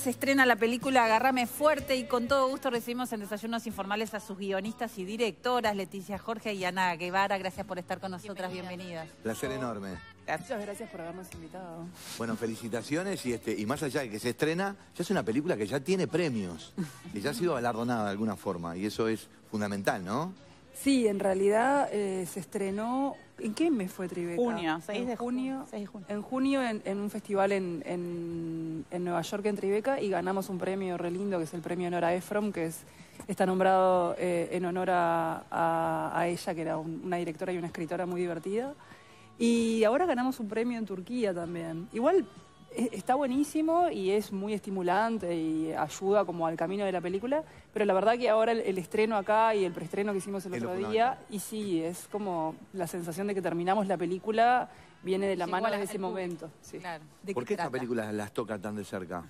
Se estrena la película Agárrame Fuerte y con todo gusto recibimos en Desayunos Informales a sus guionistas y directoras, Leticia Jorge y Ana Guevara. Gracias por estar con nosotras, bienvenidas. Placer enorme. Muchas gracias por habernos invitado. Bueno, felicitaciones y más allá de que se estrena, ya es una película que ya tiene premios, que ya ha sido galardonada de alguna forma y eso es fundamental, ¿no? Sí, en realidad se estrenó... ¿En qué mes fue Tribeca? Junio, 6 de junio. En junio en un festival en Nueva York, en Tribeca, y ganamos un premio re lindo, que es el premio Nora Ephron, que está nombrado en honor a ella, que era una directora y una escritora muy divertida. Y ahora ganamos un premio en Turquía también. Igual está buenísimo y es muy estimulante y ayuda como al camino de la película, pero la verdad que ahora el estreno acá y el preestreno que hicimos el otro día, y sí, es como la sensación de que terminamos la película, viene de la mano de ese momento. Sí. Claro. ¿Por qué estas películas las toca tan de cerca?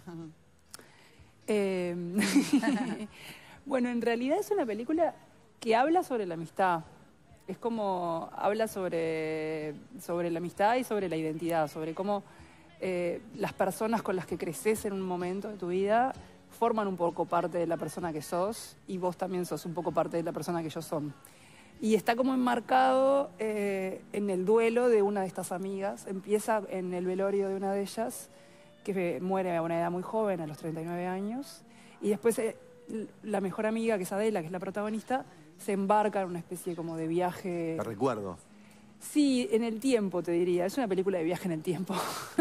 Bueno, en realidad es una película que habla sobre la amistad. Es como, habla sobre la amistad y sobre la identidad, sobre cómo las personas con las que creces en un momento de tu vida forman un poco parte de la persona que sos y vos también sos un poco parte de la persona que ellos son. Y está como enmarcado en el duelo de una de estas amigas. Empieza en el velorio de una de ellas, que muere a una edad muy joven, a los 39 años. Y después la mejor amiga, que es Adela, que es la protagonista, se embarca en una especie como de viaje... Te recuerdo. Sí, en el tiempo, te diría. Es una película de viaje en el tiempo.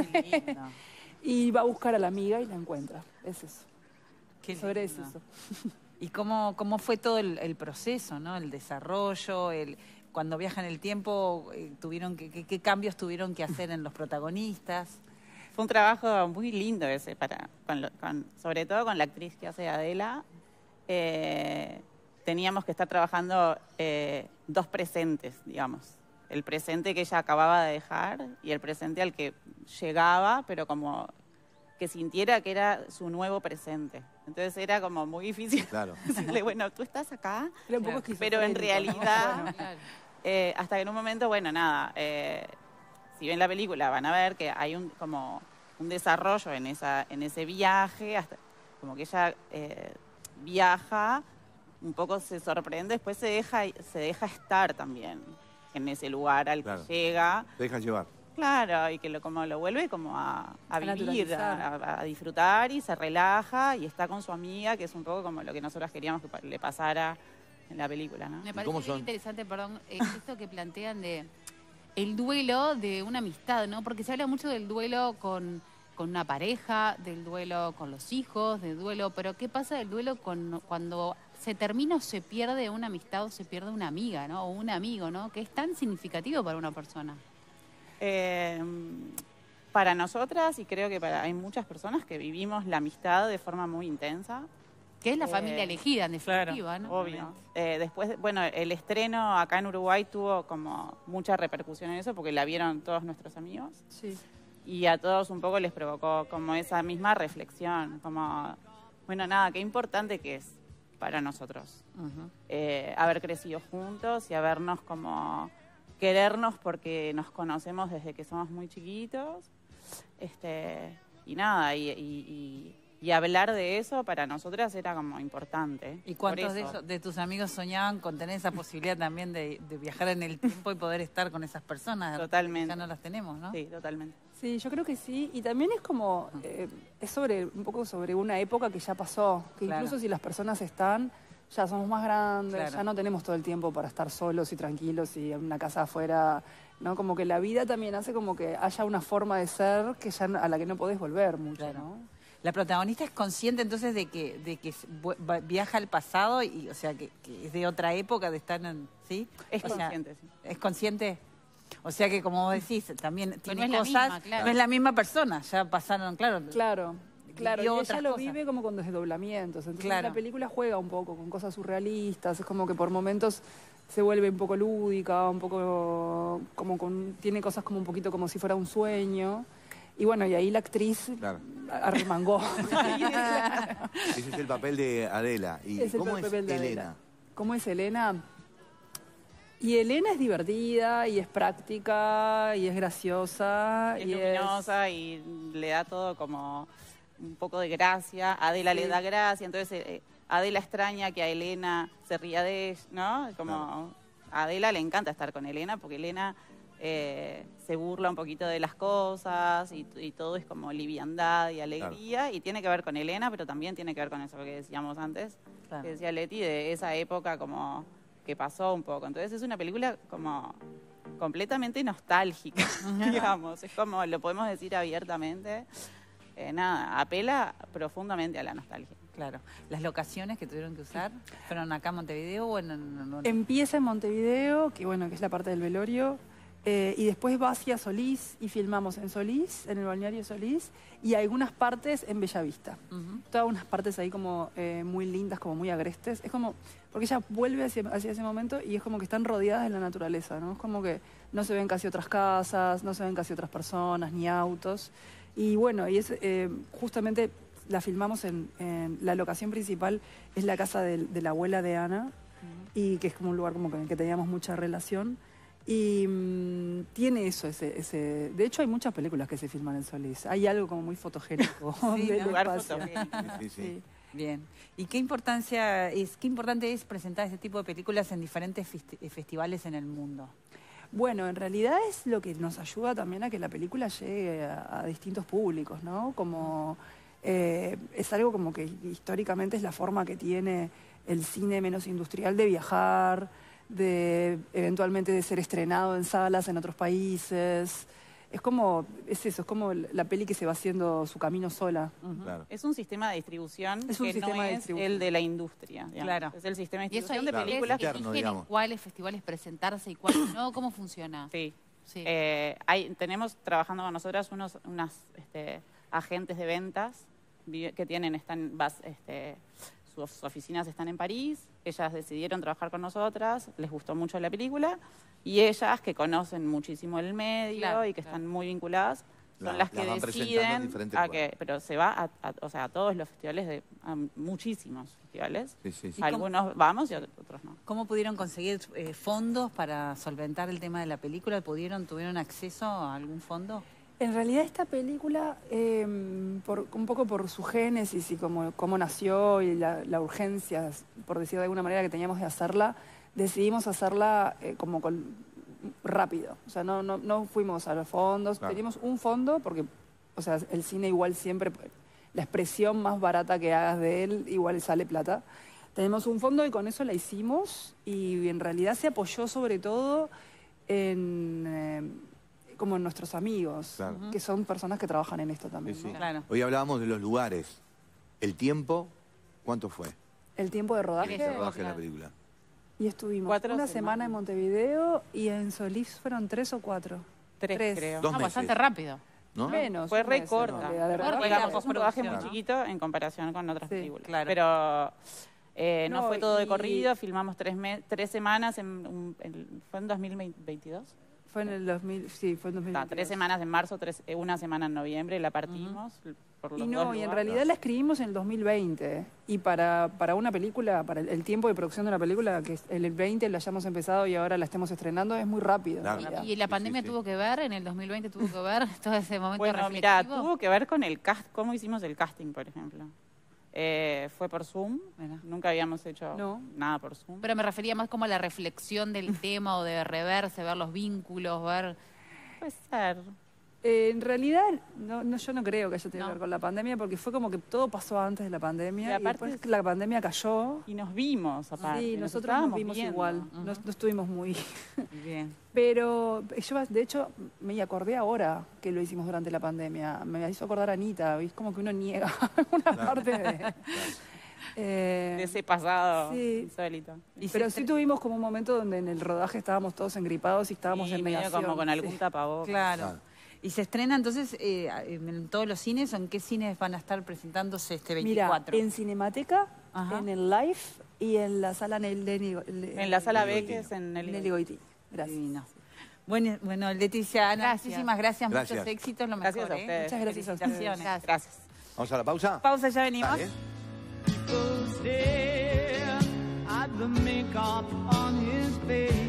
Y va a buscar a la amiga y la encuentra. Es eso. Qué sobre lindo. eso. ¿Y cómo fue todo el proceso, ¿no? El desarrollo, cuando viajan el tiempo, ¿qué cambios tuvieron que hacer en los protagonistas? Fue un trabajo muy lindo ese, sobre todo con la actriz que hace Adela. Teníamos que estar trabajando dos presentes, digamos. El presente que ella acababa de dejar y el presente al que llegaba, pero como que sintiera que era su nuevo presente. Entonces era como muy difícil decirle, bueno, tú estás acá, Era un poco pero en realidad, Bueno, claro. hasta que en un momento, bueno, nada, si ven la película van a ver que hay como un desarrollo en ese viaje, hasta como que ella viaja, un poco se sorprende, después se deja estar también en ese lugar al que llega. Te dejas llevar. Claro, y que como lo vuelve como a vivir, a disfrutar y se relaja y está con su amiga, que es un poco como lo que nosotras queríamos que le pasara en la película, ¿no? Me parece muy interesante, perdón, esto que plantean de el duelo de una amistad, ¿no? Porque se habla mucho del duelo con una pareja, del duelo con los hijos, del duelo, pero ¿qué pasa del duelo cuando se termina o se pierde una amistad o se pierde una amiga, ¿no? O un amigo, ¿no? Que es tan significativo para una persona. Para nosotras, y creo que hay muchas personas que vivimos la amistad de forma muy intensa. Que es la familia elegida, en definitiva, claro, ¿no? Obvio. Después, bueno, el estreno acá en Uruguay tuvo como mucha repercusión en eso porque la vieron todos nuestros amigos. Sí. Y a todos un poco les provocó como esa misma reflexión, como, bueno, nada, qué importante que es para nosotros haber crecido juntos y habernos como querernos porque nos conocemos desde que somos muy chiquitos, y nada, y hablar de eso para nosotras era como importante. ¿Y cuántos de tus amigos soñaban con tener esa posibilidad también de viajar en el tiempo y poder estar con esas personas? Totalmente. Ya no las tenemos, ¿no? Sí, totalmente. Sí, yo creo que sí. Y también es como, es un poco sobre una época que ya pasó. Que incluso si las personas están, ya somos más grandes, ya no tenemos todo el tiempo para estar solos y tranquilos y en una casa afuera, ¿no? Como que la vida también hace como que haya una forma de ser que ya a la que no podés volver mucho, ¿no? La protagonista es consciente entonces de que viaja al pasado y, o sea, que es de otra época, de estar en... ¿Sí? Es consciente, sí. ¿Es consciente? O sea que, como vos decís, también tiene no es cosas... la misma, claro. No es la misma persona, ya pasaron, claro. Claro, y ella lo cosas. vive como con desdoblamientos. Entonces Claro. la película juega un poco con cosas surrealistas, es como que por momentos se vuelve un poco lúdica, un poco como tiene cosas como un poquito como si fuera un sueño. Y bueno, y ahí la actriz arremangó. Ese es el papel de Adela. ¿Y cómo es Elena? ¿Cómo es Elena? Y Elena es divertida, y es práctica, y es graciosa. Es luminosa y le da todo como un poco de gracia, Adela le da gracia, entonces Adela extraña que a Elena se ría de ella, ¿no? Como a Adela le encanta estar con Elena porque Elena se burla un poquito de las cosas y todo es como liviandad y alegría y tiene que ver con Elena, pero también tiene que ver con eso que decíamos antes, que decía Leti, de esa época como que pasó un poco. Entonces es una película como completamente nostálgica, digamos, es como lo podemos decir abiertamente. Nada, apela profundamente a la nostalgia. Claro. ¿Las locaciones que tuvieron que usar fueron acá en Montevideo o en...? Empieza en Montevideo, que bueno, que es la parte del velorio, y después va hacia Solís y filmamos en Solís, en el balneario Solís, y algunas partes en Bellavista. Todas unas partes ahí como muy lindas, como muy agrestes. Es como, porque ella vuelve hacia ese momento y es como que están rodeadas de la naturaleza, ¿no? Es como que no se ven casi otras casas, no se ven casi otras personas, ni autos. Y bueno, y es justamente la filmamos en la locación principal, es la casa de la abuela de Ana, y que es como un lugar como con el que teníamos mucha relación. Y tiene eso, ese... De hecho, hay muchas películas que se filman en Solís. Hay algo como muy fotogénico del lugar espacio. fotogénico. Sí. Bien. ¿Y qué importante es presentar este tipo de películas en diferentes festivales en el mundo? Bueno, en realidad es lo que nos ayuda también a que la película llegue a distintos públicos, ¿no? Como es algo como que históricamente es la forma que tiene el cine menos industrial de viajar, de eventualmente de ser estrenado en salas en otros países. Es como la peli que se va haciendo su camino sola. Claro. Es un sistema de distribución Es un que sistema no de es distribución. el de la industria. Digamos. Claro. Es el sistema de Y eso distribución de Claro. películas. ¿Ustedes interno, eligen en digamos. cuáles festivales presentarse y cuáles no? ¿Cómo funciona? Sí. Sí. Tenemos trabajando con nosotras unas agentes de ventas que sus oficinas están en París. Ellas decidieron trabajar con nosotras, les gustó mucho la película y ellas que conocen muchísimo el medio Claro, y que están muy vinculadas son Las las que van presentando en deciden diferentes lugares. pero se va a todos los festivales, a muchísimos festivales. Sí. Algunos vamos y otros no. ¿Cómo pudieron conseguir fondos para solventar el tema de la película? ¿Tuvieron acceso a algún fondo? En realidad esta película, un poco por su génesis y cómo nació y la urgencia, por decirlo de alguna manera, que teníamos de hacerla, decidimos hacerla rápido. O sea, no fuimos a los fondos. Claro. Teníamos un fondo porque, o sea, el cine igual siempre, la expresión más barata que hagas de él igual sale plata. Tenemos un fondo y con eso la hicimos y en realidad se apoyó sobre todo como en nuestros amigos, Claro. que son personas que trabajan en esto también. Sí. ¿no? Claro. Hoy hablábamos de los lugares. El tiempo, ¿cuánto fue? El tiempo de rodaje. El rodaje de la película. Y estuvimos 4 una semana en Montevideo y en Solís fueron 3 o 4. 3, creo. 2 Ah, meses. bastante rápido. ¿No? Menos. Fue un re mes, corta. en realidad, de Fue verdad. re Digamos, la es un rodaje muy postproducción. chiquito en comparación con otras Sí, películas. claro. Pero no No, fue todo de y- corrido, filmamos 3 semanas, ¿fue en 2022? Fue en el 2000, sí, fue en 2022. 3 semanas en marzo, una semana en noviembre, la partimos por los Y dos no, y en lugares. realidad la escribimos en el 2020. Y para una película, para el tiempo de producción de una película, que en el 20 la hayamos empezado y ahora la estemos estrenando, es muy rápido. Claro. en realidad. ¿Y la Sí, pandemia sí. tuvo que ver? ¿En el 2020 tuvo que ver todo ese momento Bueno, mira, reflexivo? tuvo que ver con el cast, cómo hicimos el casting, por ejemplo. Fue por Zoom, Mira. nunca habíamos hecho No. nada por Zoom. Pero me refería más como a la reflexión del tema o de reverse, ver los vínculos, ver... Puede ser. En realidad, yo no creo que haya tenido que No. ver con la pandemia, porque fue como que todo pasó antes de la pandemia. Y Y, aparte después la pandemia cayó. Y nos vimos, aparte. Sí, nos nosotros nos estábamos vimos viendo. igual. No estuvimos muy... Bien. Pero yo, de hecho, me acordé ahora que lo hicimos durante la pandemia. Me hizo acordar a Anita, y es como que uno niega una parte de... De ese pasado Sí. insólito. Pero sí tuvimos como un momento donde en el rodaje estábamos todos engripados y estábamos Y en medio negación. como con algún Sí. tapabocas. Claro. Claro. ¿Y se estrena entonces en todos los cines o en qué cines van a estar presentándose este Mira, 24? en Cinemateca, Ajá. en el Live y en la sala En la sala B, Nelly que es en Nelly Nelly. Goiti. Gracias. Divino. Bueno, Leticia, Ana, Gracias. muchísimas gracias, Gracias. muchos éxitos, lo Gracias mejor. a ustedes. Muchas gracias a ustedes. Felicitaciones. Gracias. ¿Vamos a la pausa? Pausa, ya venimos. Dale. Stare at the makeup on his face.